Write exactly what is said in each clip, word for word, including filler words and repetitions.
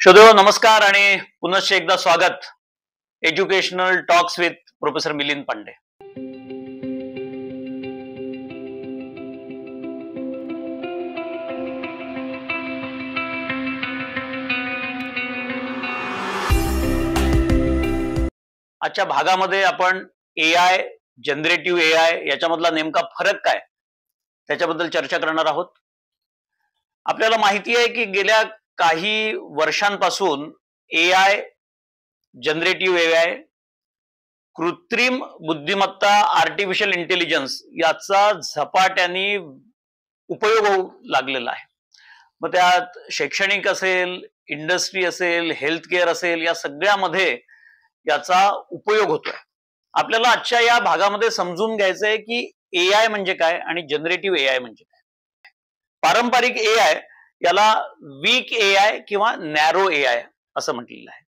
श्रोतेहो नमस्कार आणि पुनश्च एकदा स्वागत educational talks with professor Milind Pande. आजच्या भागामध्ये आपण A I, generative A I याच्यामधला नेमका फरक काय त्याच्याबद्दल चर्चा करणार आहोत. आपल्याला माहिती आहे की गेल्या काही वर्षांपासून A I, generative A I, कृत्रिम बुद्धिमत्ता, आर्टिफिशियल इंटेलिजन्स याचा झपाट्याने उपयोग होऊ लागलेला आहे. मग त्यात शैक्षणिक असेल, इंडस्ट्री असेल, हेल्थ केअर असेल, या सगळ्यामध्ये याचा उपयोग होतोय. आपल्याला आजच्या या भागामध्ये समजून घ्यायचं आहे की ए आय म्हणजे काय आणि जनरेटिव्ह ए आय म्हणजे काय. पारंपरिक ए आय याला वीक ए आय किंवा नॅरो ए आय असं म्हटलेलं आहे.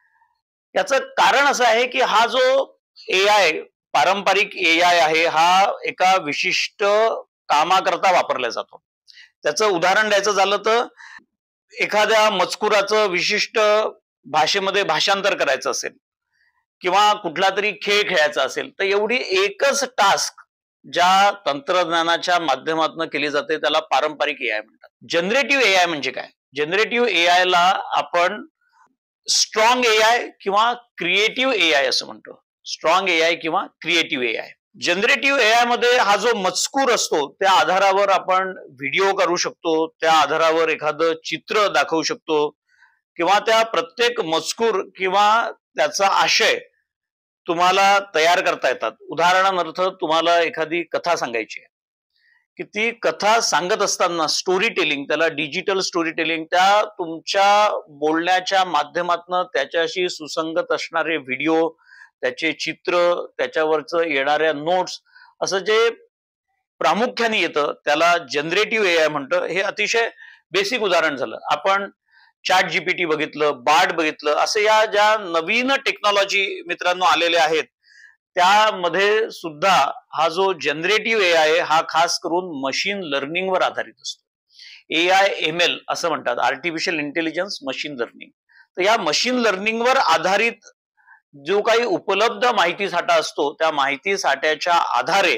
याचं कारण असं आहे की हा जो ए आय, पारंपरिक ए आय आहे, हा एका विशिष्ट कामाकरता वापरला जातो. त्याचं उदाहरण द्यायचं झालं तर एखाद्या मजकुराचं विशिष्ट भाषेमध्ये भाषांतर करायचं असेल किंवा कुठला तरी खेळ खेळायचा असेल तर एवढी एकच टास्क ज्या तंत्रज्ञानाच्या माध्यमातून केली जाते त्याला पारंपरिक ए आय म्हणतात. जनरेटिव्ह ए आय म्हणजे काय? जनरेटिव्ह ए आय ला आपण स्ट्रॉंग ए आय किंवा क्रिएटिव्ह ए आय असं म्हणतो. स्ट्रॉंग ए आय किंवा creative A I. Generative A I मध्ये हा जो मजकूर असतो त्या आधारावर आपण व्हिडिओ करू शकतो, त्या आधारावर एखादं चित्र दाखवू शकतो किंवा त्या प्रत्येक मजकूर किंवा त्याचा आशय तुम्हाला तयार करता येतात. उदाहरणार्थ तुम्हाला एखादी कथा सांगायची आहे की ती कथा सांगत असताना स्टोरी टेलिंग, त्याला डिजिटल स्टोरी टेलिंग, त्या तुमच्या बोलण्याच्या माध्यमातून त्याच्याशी सुसंगत असणारे व्हिडिओ, त्याचे चित्र, त्याच्यावरचं येणाऱ्या नोट्स, असं जे प्रामुख्याने येतं त्याला जनरेटिव्ह ए आय म्हणतं. हे अतिशय बेसिक उदाहरण झालं. आपण चॅट जीपीटी बघितलं, बार्ड बघितलं, असे या ज्या नवीन टेक्नॉलॉजी मित्रांनो आलेल्या आहेत त्यामध्ये सुद्धा हा जो जनरेटिव्ह ए आय हा खास करून मशीन लर्निंगवर आधारित असतो. ए आय एम एल असं म्हणतात, आर्टिफिशियल इंटेलिजन्स मशीन लर्निंग. तर या मशीन लर्निंगवर आधारित जो काही उपलब्ध माहिती साठा असतो त्या माहिती साठ्याच्या आधारे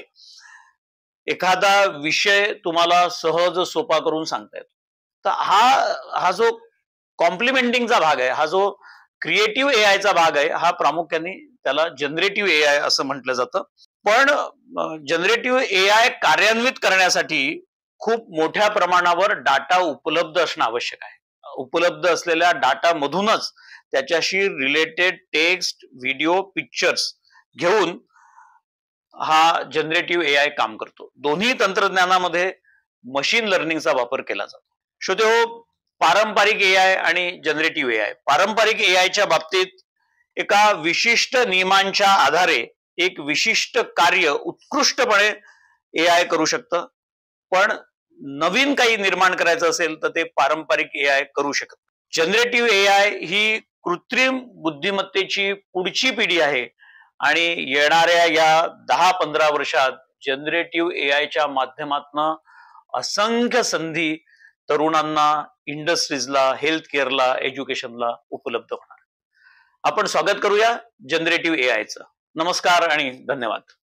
एखादा विषय तुम्हाला सहज सोपा करून सांगता येतो. तर हा हा जो कॉम्प्लिमेंटिंगचा भाग आहे, हा जो क्रिएटिव्ह ए आयचा भाग आहे, हा प्रामुख्याने त्याला जनरेटिव्ह ए आय असं म्हटलं जातं. पण जनरेटिव्ह ए आय कार्यान्वित करण्यासाठी खूप मोठ्या प्रमाणावर डाटा उपलब्ध असणं आवश्यक आहे. उपलब्ध असलेल्या डाटा मधूनच त्याच्याशी रिलेटेड टेक्स्ट, व्हिडिओ, पिक्चर्स घेऊन हा जनरेटिव्ह ए आय काम करतो. दोन्ही तंत्रज्ञानामध्ये मशीन लर्निंगचा वापर केला जातो. श्रोतेहो, पारंपरिक ए आय आणि जनरेटिव्ह ए आय. पारंपरिक ए आयच्या बाबतीत एका विशिष्ट नियमांच्या आधारे एक विशिष्ट कार्य उत्कृष्टपणे ए आय करू शकतं. पण नवीन काही निर्माण करायचं असेल तर ते पारंपरिक ए आय करू शकत. जनरेटिव्ह ए आय ही कृत्रिम बुद्धिमत्तेची पुढची पिढी आहे आणि येणाऱ्या या दहा पंधरा वर्षात जनरेटिव्ह ए आयच्या माध्यमातून असंख्य संधी तरुणांना, इंडस्ट्रीजला, हेल्थ केअरला, एज्युकेशनला उपलब्ध होणार. आपण स्वागत करूया जनरेटिव्ह ए आयचं. नमस्कार आणि धन्यवाद.